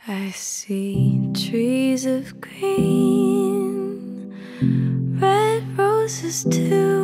I see trees of green, red roses too.